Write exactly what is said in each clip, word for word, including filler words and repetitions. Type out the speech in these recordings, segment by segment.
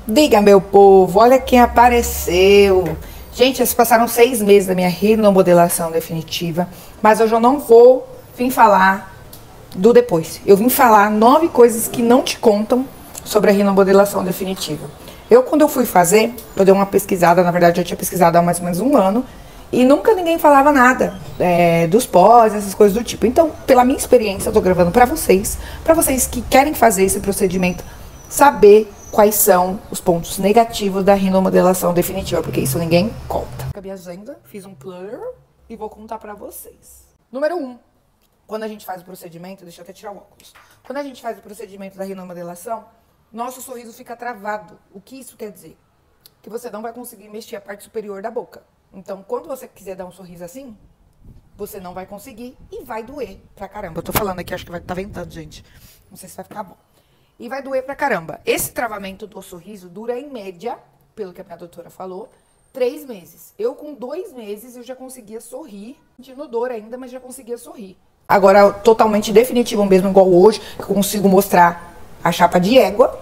Diga, meu povo, olha quem apareceu. Gente, se passaram seis meses da minha renomodelação definitiva, mas hoje eu não vou vir falar do depois. Eu vim falar nove coisas que não te contam sobre a renomodelação definitiva. Eu, quando eu fui fazer, eu dei uma pesquisada, na verdade eu tinha pesquisado há mais ou menos um ano, e nunca ninguém falava nada é, dos pós, essas coisas do tipo. Então, pela minha experiência, eu tô gravando pra vocês, pra vocês que querem fazer esse procedimento, saber quais são os pontos negativos da renomodelação definitiva, porque isso ninguém conta. Acabei a agenda, fiz um planner e vou contar pra vocês. Número um, quando a gente faz o procedimento, deixa eu até tirar o óculos. Quando a gente faz o procedimento da renomodelação, nosso sorriso fica travado. O que isso quer dizer? Que você não vai conseguir mexer a parte superior da boca. Então, quando você quiser dar um sorriso assim, você não vai conseguir e vai doer pra caramba. Eu tô falando aqui, acho que vai tá ventando, gente. Não sei se vai ficar bom. E vai doer pra caramba. Esse travamento do sorriso dura, em média, pelo que a minha doutora falou, três meses. Eu, com dois meses, eu já conseguia sorrir. Sentindo dor ainda, mas já conseguia sorrir. Agora, totalmente definitivo mesmo, igual hoje, que eu consigo mostrar a chapa de égua,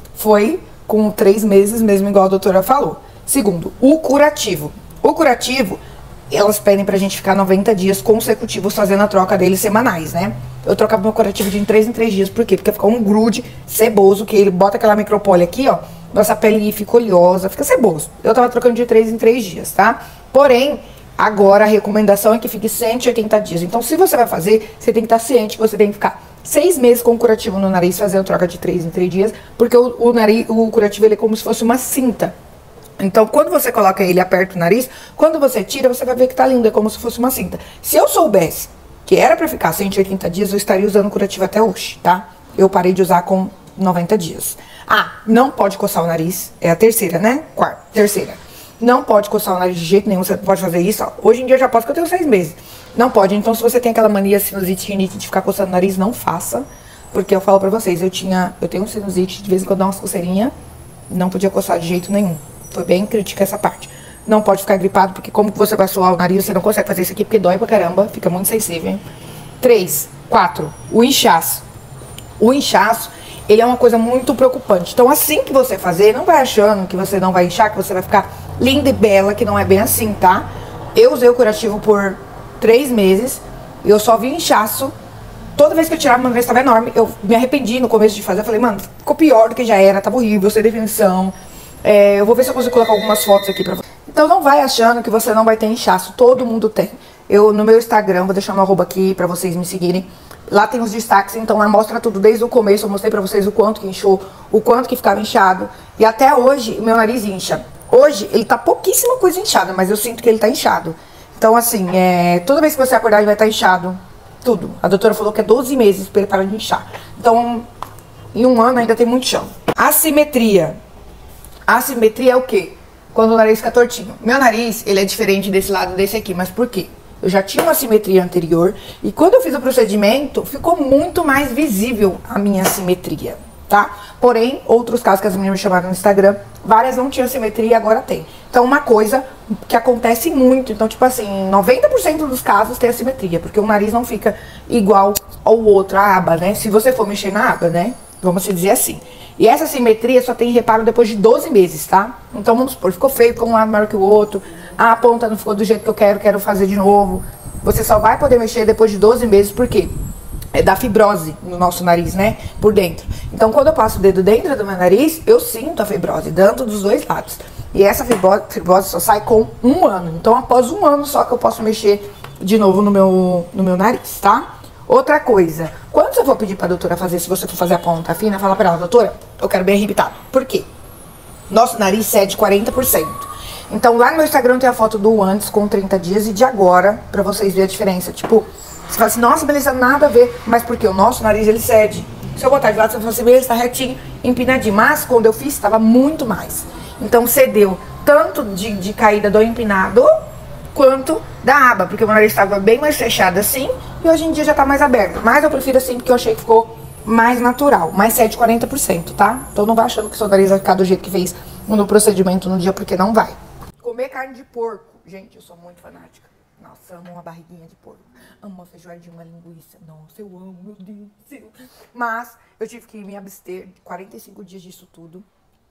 foi com três meses mesmo, igual a doutora falou. Segundo, o curativo. O curativo, elas pedem pra gente ficar noventa dias consecutivos fazendo a troca deles semanais, né? Eu trocava meu curativo de três em três dias, por quê? Porque fica um grude ceboso, que ele bota aquela micropole aqui, ó, nossa pele fica oleosa, fica ceboso. Eu tava trocando de três em três dias, tá? Porém, agora a recomendação é que fique cento e oitenta dias. Então, se você vai fazer, você tem que estar ciente que você tem que ficar seis meses com o curativo no nariz, fazendo troca de três em três dias, porque o, o, nariz, o curativo ele é como se fosse uma cinta. Então, quando você coloca ele aperta o nariz, quando você tira, você vai ver que tá lindo, é como se fosse uma cinta. Se eu soubesse que era pra ficar cento e oitenta dias, eu estaria usando curativo até hoje, tá? Eu parei de usar com noventa dias. Ah, não pode coçar o nariz, é a terceira, né? Quarta, terceira. Não pode coçar o nariz de jeito nenhum, você pode fazer isso, ó. Hoje em dia eu já posso, porque eu tenho seis meses. Não pode, então se você tem aquela mania sinusite, rinite de ficar coçando o nariz, não faça. Porque eu falo pra vocês, eu tinha, eu tenho sinusite, de vez em quando dá umas coceirinhas, não podia coçar de jeito nenhum. Foi bem crítica essa parte. Não pode ficar gripado, porque como que você vai suar o nariz, você não consegue fazer isso aqui, porque dói pra caramba, fica muito sensível, hein? Três, quatro, o inchaço. O inchaço, ele é uma coisa muito preocupante. Então, assim que você fazer, não vai achando que você não vai inchar, que você vai ficar linda e bela, que não é bem assim, tá? Eu usei o curativo por três meses, e eu só vi inchaço. Toda vez que eu tirava, uma vez estava enorme, eu me arrependi no começo de fazer, eu falei, mano, ficou pior do que já era, tava horrível, sem definição. É, eu vou ver se eu consigo colocar algumas fotos aqui pra você. Então não vai achando que você não vai ter inchaço, todo mundo tem. Eu no meu Instagram, vou deixar meu arroba aqui pra vocês me seguirem. Lá tem os destaques, então lá mostra tudo desde o começo. Eu mostrei pra vocês o quanto que inchou, o quanto que ficava inchado. E até hoje, meu nariz incha. Hoje, ele tá pouquíssima coisa inchada, mas eu sinto que ele tá inchado. Então assim, é, toda vez que você acordar ele vai estar inchado, tudo. A doutora falou que é doze meses pra ele parar de inchar. Então, em um ano ainda tem muito chão. Assimetria. Assimetria é o quê? Quando o nariz fica tortinho. Meu nariz, ele é diferente desse lado desse aqui, mas por quê? Eu já tinha uma assimetria anterior e quando eu fiz o procedimento, ficou muito mais visível a minha assimetria, tá? Porém, outros casos que as meninas me chamaram no Instagram, várias não tinham assimetria e agora tem. Então, uma coisa que acontece muito, então, tipo assim, noventa por cento dos casos tem assimetria, porque o nariz não fica igual ao outro, a aba, né? Se você for mexer na aba, né? Vamos dizer assim. E essa simetria só tem reparo depois de doze meses, tá? Então, vamos supor, ficou feio, ficou um lado maior que o outro. Ah, a ponta não ficou do jeito que eu quero, quero fazer de novo. Você só vai poder mexer depois de doze meses, por quê? É da fibrose no nosso nariz, né? Por dentro. Então, quando eu passo o dedo dentro do meu nariz, eu sinto a fibrose, dentro dos dois lados. E essa fibrose, fibrose só sai com um ano. Então, após um ano só que eu posso mexer de novo no meu, no meu nariz, tá? Outra coisa, quando você for pedir pra doutora fazer, se você for fazer a ponta fina, fala pra ela, doutora, eu quero bem arrebitado. Por quê? Nosso nariz cede quarenta por cento. Então lá no meu Instagram tem a foto do antes com trinta dias e de agora, pra vocês verem a diferença. Tipo, você fala assim, nossa, beleza, nada a ver. Mas porque o nosso nariz, ele cede. Se eu botar de lado, você fala assim, beleza, tá retinho, empinadinho. Mas quando eu fiz, tava muito mais. Então cedeu tanto de, de caída do empinado, quanto da aba, porque o meu nariz estava bem mais fechado assim, e hoje em dia já tá mais aberto. Mas eu prefiro assim, porque eu achei que ficou mais natural, mais cede quarenta por cento, tá? Então não vai achando que seu nariz vai ficar do jeito que fez no procedimento no dia, porque não vai. Comer carne de porco. Gente, eu sou muito fanática. Nossa, amo uma barriguinha de porco. Amo uma feijoadinha, uma linguiça. Nossa, eu amo, meu Deus do céu. Mas eu tive que me abster de quarenta e cinco dias disso tudo.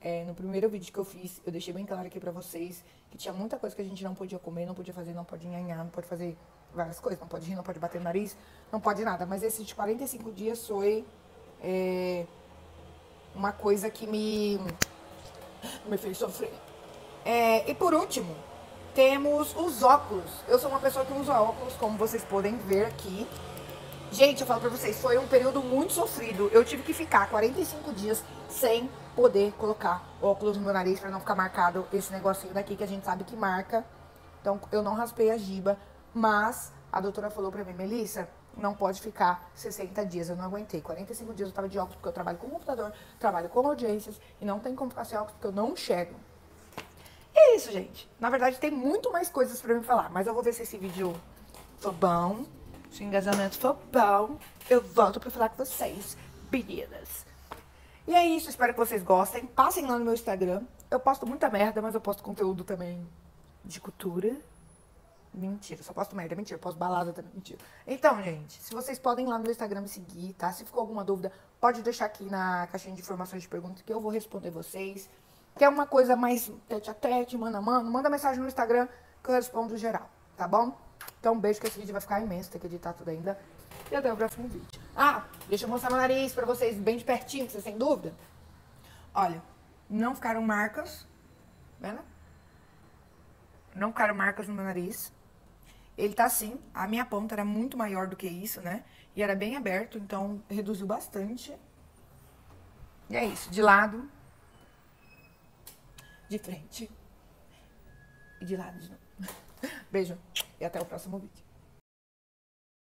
É, no primeiro vídeo que eu fiz, eu deixei bem claro aqui pra vocês que tinha muita coisa que a gente não podia comer, não podia fazer, não pode nhanhar, não pode fazer várias coisas, não pode rir, não pode bater no nariz, não pode nada. Mas esse de quarenta e cinco dias foi é, uma coisa que me, me fez sofrer. É, e por último, temos os óculos. Eu sou uma pessoa que usa óculos, como vocês podem ver aqui. Gente, eu falo pra vocês, foi um período muito sofrido. Eu tive que ficar quarenta e cinco dias sem poder colocar óculos no meu nariz pra não ficar marcado esse negocinho daqui que a gente sabe que marca. Então, eu não raspei a giba, mas a doutora falou pra mim, Melissa, não pode ficar sessenta dias. Eu não aguentei. quarenta e cinco dias eu tava de óculos porque eu trabalho com computador, trabalho com audiências e não tem como ficar sem óculos porque eu não enxergo. E é isso, gente. Na verdade, tem muito mais coisas pra me falar, mas eu vou ver se esse vídeo for bom. Se o engajamento for bom, eu volto pra falar com vocês, meninas. E é isso, espero que vocês gostem. Passem lá no meu Instagram. Eu posto muita merda, mas eu posto conteúdo também de cultura. Mentira, só posto merda, mentira. Eu posto balada também, mentira. Então, gente, se vocês podem ir lá no meu Instagram me seguir, tá? Se ficou alguma dúvida, pode deixar aqui na caixinha de informações de perguntas que eu vou responder vocês. Quer uma coisa mais tete a tete, mano a mano, manda mensagem no Instagram que eu respondo geral, tá bom? Então, um beijo, que esse vídeo vai ficar imenso, tem que editar tudo ainda. E até o próximo vídeo. Ah, deixa eu mostrar meu nariz pra vocês bem de pertinho, pra vocês sem dúvida. Olha, não ficaram marcas, vendo? Não ficaram marcas no meu nariz. Ele tá assim, a minha ponta era muito maior do que isso, né? E era bem aberto, então reduziu bastante. E é isso, de lado, de frente e de lado de novo. Beijo e até o próximo vídeo.